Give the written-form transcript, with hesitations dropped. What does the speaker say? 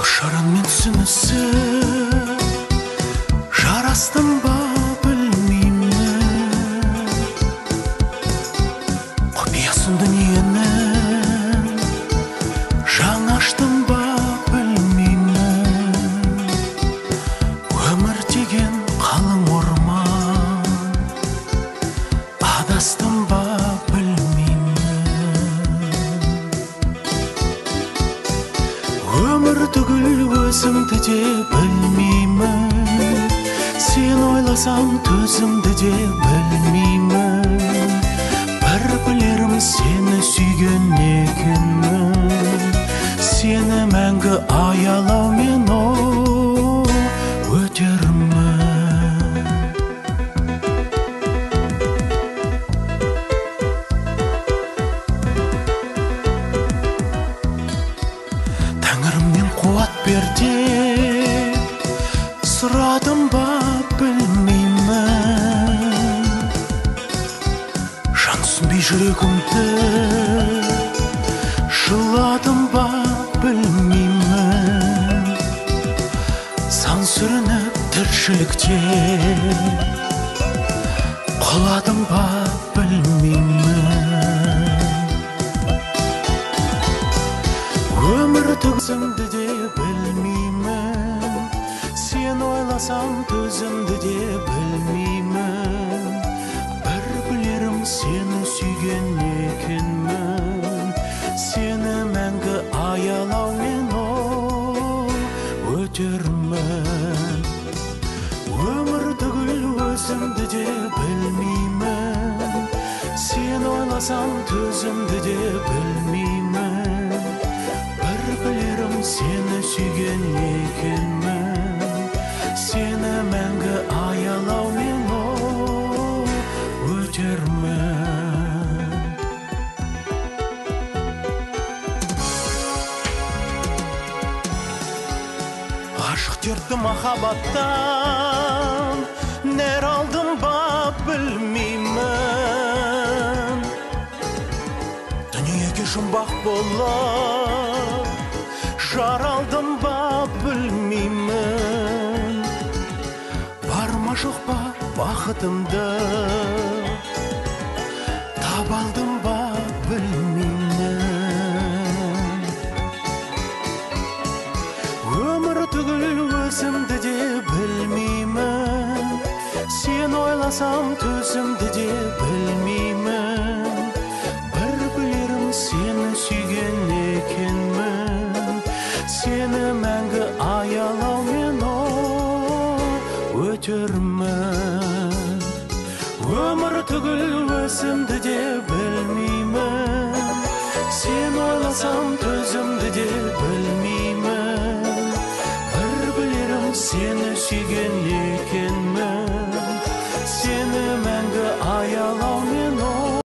Шарыңмен түсінісіп жарастым ба білмеймін, құпиясын дүниенің жаңаштым ба білмеймін. Өмір деген қалың орман, адастым ба өмір түгіл өзімді де білмеймін. Сен ойласам төзімді де білмеймін. Бір білерім сені сүйген екенмін. Сені мәңгі аялаумен өтермін. Тәңірімнен қуат бер деп сұрадым ба білмеймін. Жан түсінбей жүрегімді жыладым ба білмеймін. Сан сүрініп тіршілікте құладым ба білмеймін. Өмір төзімді де білмеймін. Сен ойласам төзімді де білмеймін. Бір білерім сені сүйген екенмін. Сені мәңгі аялаумен өтермін. Өмір түгіл өзімді де білмеймін. Сен ойласам төзімді де білмеймін. Білерім сені сүйген екенмін. Сені мәңгі аялаумен өтермін. Ашық дертті махаббаттан нәр алдым ба білмеймін. Дүниеге жұмбақ болып жаралдым ба білмеймін. Бар ма жоқ па бақытымды табалдым ба білмеймін. Өмір түгіл өзімді де білмеймін. Сен ойласам төзімді де білмеймін. Бір білерім сені сүйген екенмін. Сені мәңгі аялаумен өтермін. Өмір түгіл өзімді де білмеймін. Сен ойласам төзімді де білмеймін. Бір білерім сені сүйген екенмін.